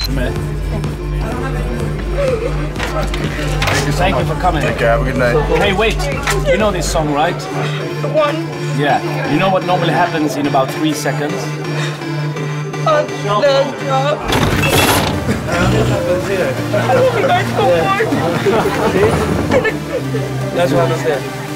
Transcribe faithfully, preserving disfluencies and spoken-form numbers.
Med. Thank you for coming. Take care, have a good night. Hey, wait. You know this song, right? The one. Yeah. You know what normally happens in about three seconds? Uh, no, no. I don't think I can. That's what happens there.